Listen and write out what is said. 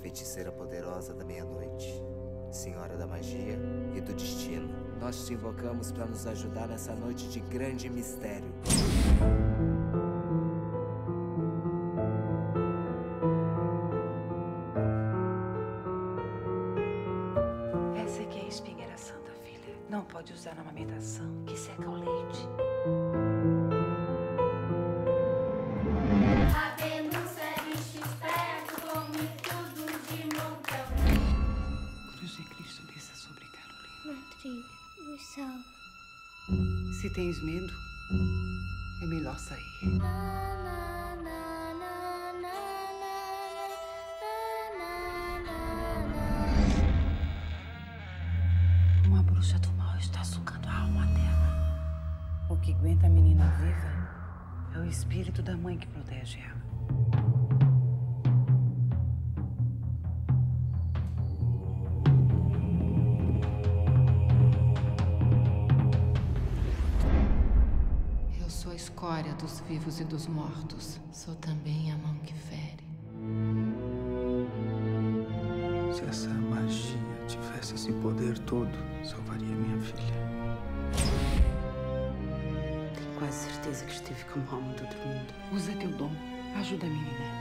feiticeira poderosa da meia-noite, senhora da magia e do destino. Nós te invocamos para nos ajudar nessa noite de grande mistério. Essa aqui é a espingueira santa, filha. Não pode usar na amamentação, que seca o leite. A Vênus é bicho esperto, come tudo de montão. Cruz de Cristo desça sobre Carolina. Madrinha, me salva. Se tens medo, é melhor sair. Uma bruxa do mal está sugando a alma dela. O que aguenta a menina viva é o espírito da mãe que protege ela. Eu sou a escória dos vivos e dos mortos. Sou também a mão que fere. Se essa magia tivesse esse poder todo, salvaria minha filha. Tenho quase certeza que estive com a alma de outro mundo. Usa teu dom. Ajuda a menina.